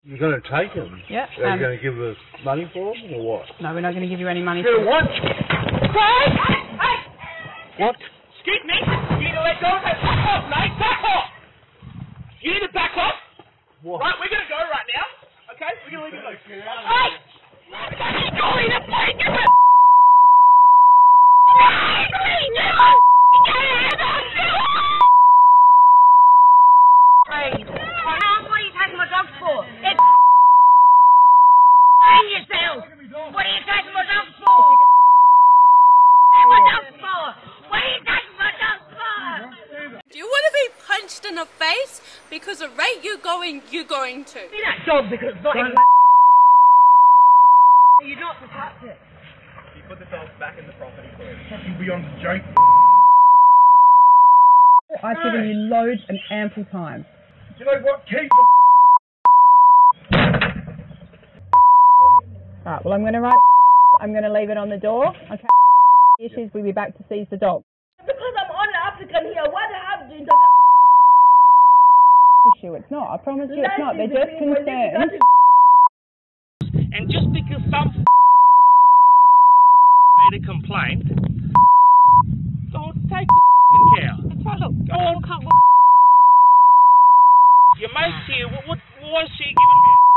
You're going to take them? Yeah. Are you going to give us money for them or what? No, we're not going to give you any money For for what? Craig! Hey! What? Excuse me! You need to let go of that. Back off, mate! Back off! You need to back off! What? Right, we're going to go right now. Okay? We're going to leave it loose. Hey! You're going to take it! Craig, what are you taking my dogs for? It's yourself! What are you taking my dogs for? What are you taking my dogs for? Do you want to be punched in the face? Because the rate you're going to. See that dog because it's not in You're not to touch it. You put the dogs back in the property, please. Fucking beyond the joke. I've given you loads and ample time. You know what? Keep the Right, well, I'm going to leave it on the door. Okay. Issues, we'll be back to seize the dog. Because I'm on the applicant here, what happened? Issue, it's not. I promise you it's not. They're just concerned. And just because some made a complaint, don't take the care. That's right, look. Go on. Your mate's here. What was she giving me?